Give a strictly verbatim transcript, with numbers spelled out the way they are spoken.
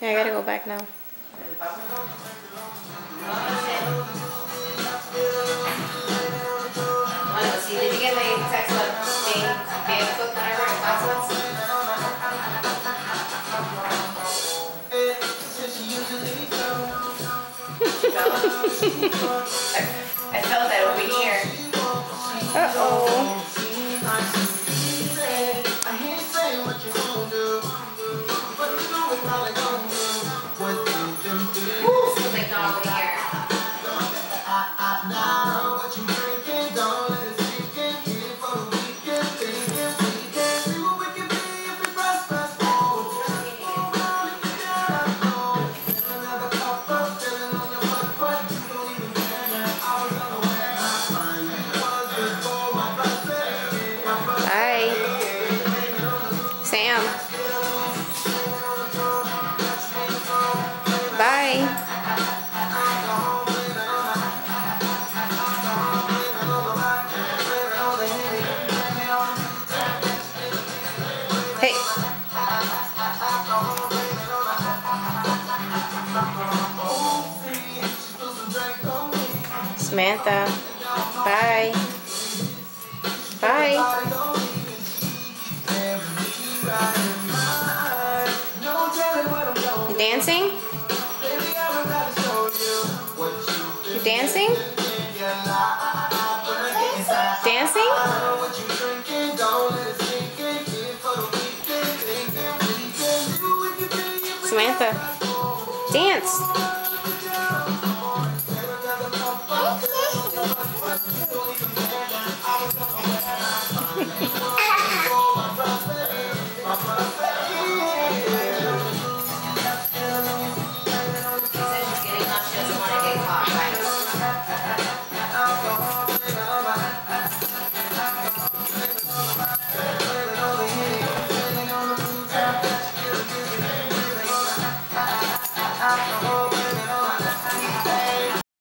Yeah, I gotta go back now. Did you get my text about being being cooked whenever in consequence? I felt that over here. Uh-oh. Feels like not over here. Bye. Sam. Bye. Hey. Samantha. Bye. Bye. You dancing? You dancing? Dancing? Samantha, dance.